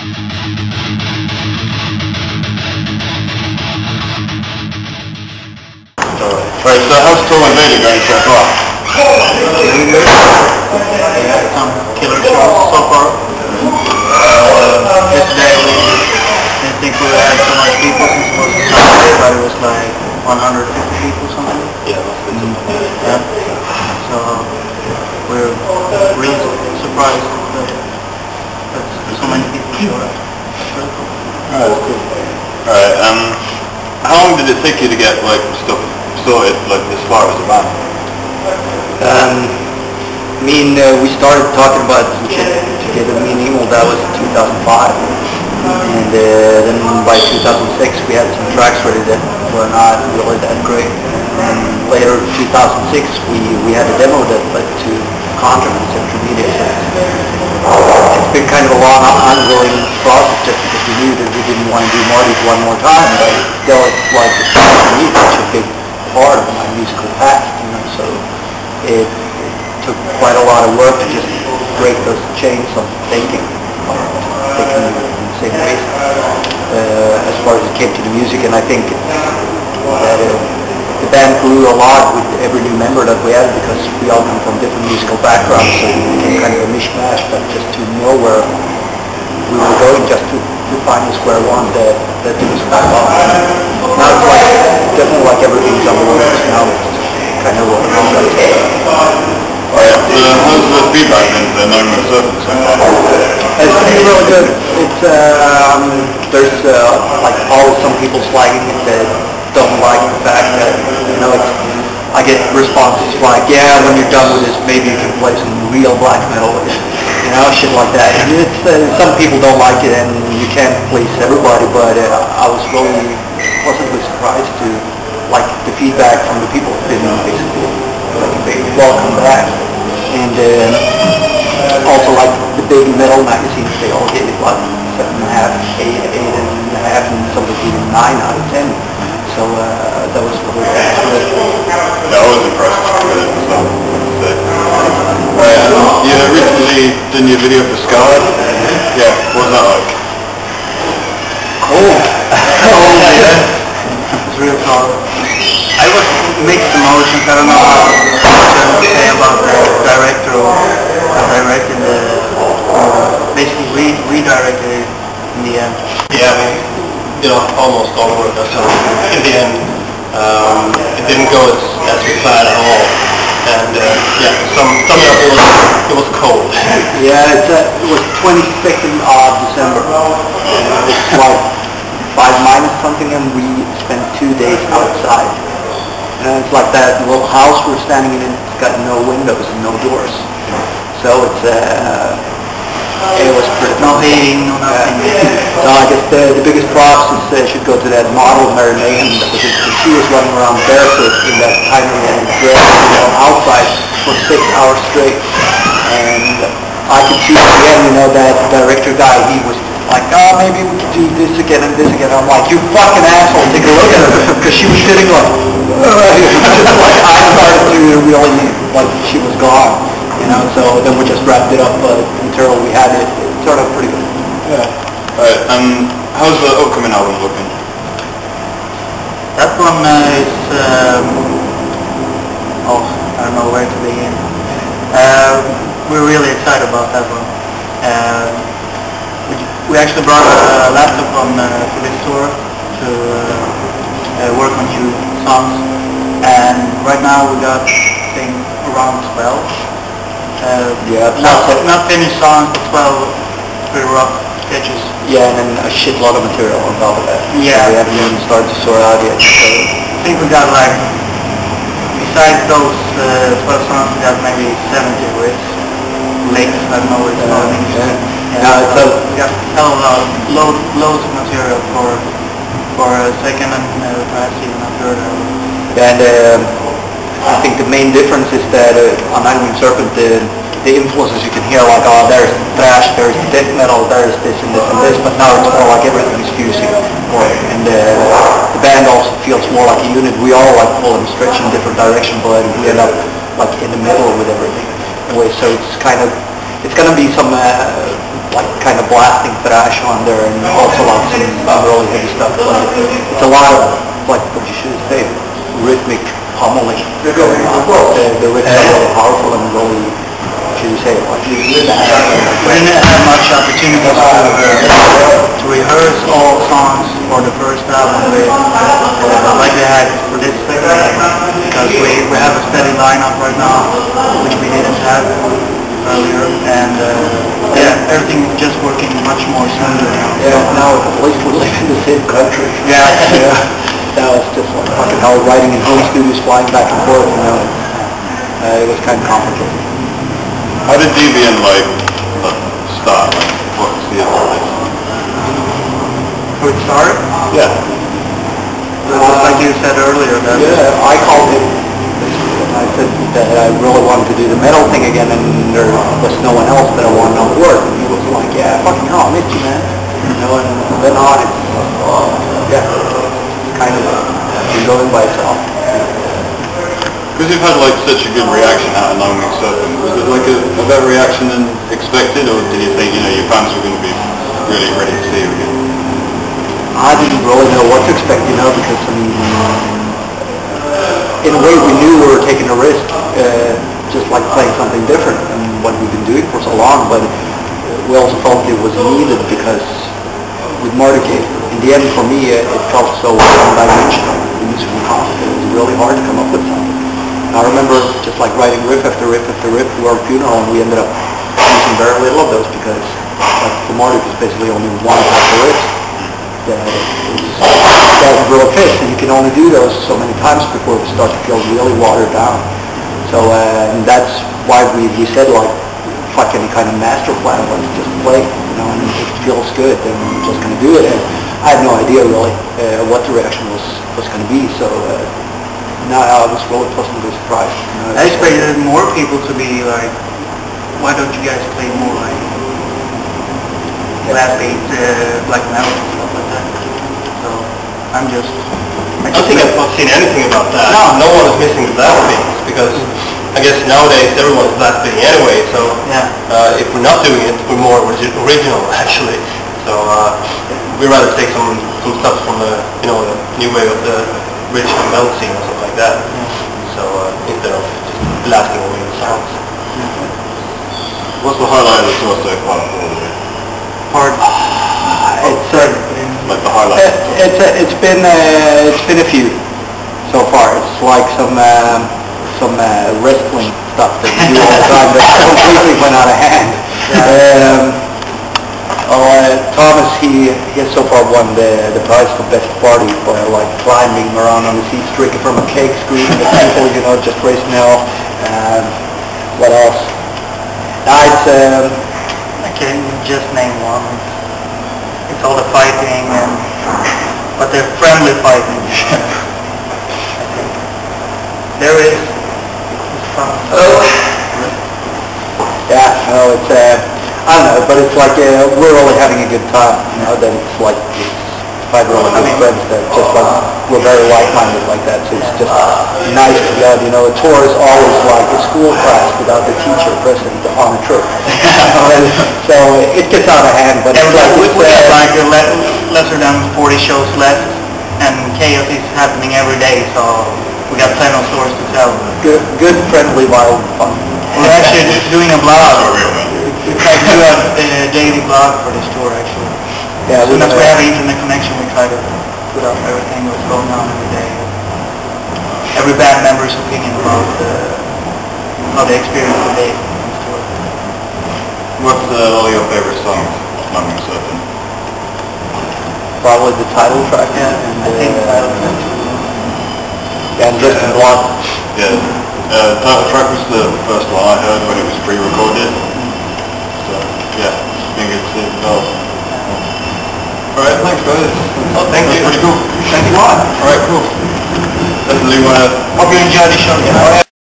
Right, so how's Tool Invader going so far? Some killer shows so far. Yesterday we didn't think we would have so much people since it was a Saturday, but it was like 150 people something. Yeah, Yeah. So we're really surprised that so many people showed up. That's really cool. Alright, that's cool. Alright, how long did it take you to get like stuff sorted, like as far as the band? We started talking about some shit together, me and Emil, that was 2005. And then by 2006 we had some tracks ready that were not really that great. And later 2006 we had a demo that led to Contraband Intermediate. It's been kind of a long ongoing process just because we knew that we didn't want to do Marty's one more time, but still it's like for me such a big part of my musical past, so it took quite a lot of work to just break those chains of thinking in the same ways as far as it came to the music. And I think that the band grew a lot with every new member that we added because we all come from different musical backgrounds, so it became kind of a mishmash, but just to know where we were going, just to find the square one that took us back off. Now it's like, definitely like everything's on the works now, it's kind of rolling on that. Alright, so how's the feedback been for No More Serpents so far? It's been really good. It's, there's like always some people slagging it that don't like the fact that, I get responses like, yeah, when you're done with this, maybe you can play some real black metal, shit like that. And it's, some people don't like it, and you can't please everybody, but I was really pleasantly surprised to like the feedback from the people who've been basically like welcome back. And also like the big metal magazines, they all gave it like 7.5, 8.5, and some of even 9 out of 10. So that was really good. Yeah, I was impressed with it, so you recently did your video for Scarred. Yeah, what was that like? Cool. It was real cool. I was mixed emotions. I don't know how to say about the director who directed basically redirected it in the end. Yeah, almost all the work I've done. In the end, it didn't go as we planned at all. And some of it was cold. Yeah, it was 22nd of December. It's like 5 minus something, and we spent 2 days outside. And it's like that little house we're standing in, it's got no windows and no doors. So it's, it was pretty... No heating, no nothing. So I guess the biggest props should go to that model, Mary Mayhem, because she was running around barefoot in that tiny little dress outside for 6 hours straight. And I could see at the end, that director guy, he was like, oh, maybe we could do this again and this again. I'm like, you fucking asshole, take a look at her. Because she was sitting like, like I started to really, like she was gone. So then we just wrapped it up until we had it. It turned out pretty good. Yeah. Alright, how's the upcoming album looking? That one is, I don't know where to begin. We're really excited about that one. We actually brought a laptop on for this tour to work on new songs, and right now we got, I think, around 12. Not finished songs, but 12 pretty rough sketches. Yeah, and then a shitload of material on top of that. Yeah. So we haven't even started to sort out yet. So I think we got like, besides those 12 songs, we got maybe 70 riffs, licks, I don't know what it's called in English. So we got a hell of a lot, loads of material for a second and perhaps even a third album. And I think the main difference is that on Iron Serpent, the influences you can hear, like, oh, there's thrash, there's death metal, there's this and this and this, but now it's more like everything is fusing more, and the band also feels more like a unit. We all like pull and stretch in different direction, but we end up like in the middle with everything. Anyway, so it's kind of, it's going to be some like kind of blasting thrash on there, and also like some really heavy stuff. But it's a lot of, like, what you should say, rhythmic pummeling going on. The riffs are really powerful and really, should you say, like, We didn't have much opportunities to rehearse all songs for the first album like they had for this second album, because we have a steady lineup right now, which we didn't have earlier, and everything is just working much more smoother now. Yeah, now at least we live in the same country. Yeah. Now it's just like fucking hell, writing in home studios, flying back and forth, you know. It was kind of complicated. How did Deviant start? Like, what's the other thing? Who it started? Yeah. Just like you said earlier. I called him. I said that I really wanted to do the metal thing again, and there was no one else that I wanted on board. And he was like, yeah, fucking hell, I missed you, man. You know, and then on, it's kind of been going by itself. Because you've had like such a good reaction out in Lonely Serpent. Was it like a better reaction than expected, or did you think, you know, your fans were going to be really ready to see you again? I didn't really know what to expect, you know, because I mean, in a way we knew we were taking a risk, just like playing something different than what we've been doing for so long, but we also felt it was needed because with Mordecai, in the end for me, it felt so one-dimensional, the musical concept. It was really hard to come up with something. I remember just like writing riff after riff after riff to our funeral, and we ended up using very little of those because like for Mordecai was basically only one type of riff that doesn't really fit, and you can only do those so many times before it starts to feel really watered down. So and that's why we said like, fuck any kind of master plan, let's just play, you know, and if it feels good, then we're just going to do it. And I had no idea really what the reaction was going to be, so no, I was really pleasantly surprised. You know, I expected more people to be like, why don't you guys play more like blast beat, black metal and stuff like that. So I don't think I've not seen anything about that. No one is missing the blast beats, because I guess nowadays everyone's blast beating anyway, so if we're not doing it, we're more original actually. So we'd rather take some stuff from the, you know, the new way of the rich and metal scene or something like that. So instead of just blasting away the sounds. What's the highlight of the tour so far? It's like the highlight. It's been a few so far. It's like some wrestling stuff that we do all the time that completely went out of hand. Thomas, he has so far won the prize for best party for like climbing around on the seats, drinking from a cake, screaming at people, you know, just racing hell. What else? I can just name one. It's all the fighting, but they're friendly fighting. I think there is some. I don't know, but it's like we're really having a good time. You know, that it's like five really good friends that just like we're very like-minded like that. So it's just nice to have. You know, a tour is always like a school class without the teacher present on a trip. So it gets out of hand, but it's like we have like lesser than 40 shows left, and chaos is happening every day. So we got plenty of stories to tell. Good, friendly, wild fun. We're actually doing a blog. We try to do a daily blog for this tour, actually. Yeah, as soon as we have internet connection, we try to put up everything that's going on every day. Every band member's opinion about how they experience the day on this tour. What's all your favorite songs of Lonely Serpent? Probably the title track. Yeah, I think the title track. And Just in Blood. Yeah. Title track was the first one I heard when it was pre-recorded. So, yeah, I think it's it. Alright, thanks guys. Oh, thank you. That's pretty cool. Thank you a lot. Alright, cool. Definitely want to... Hope you enjoy the show.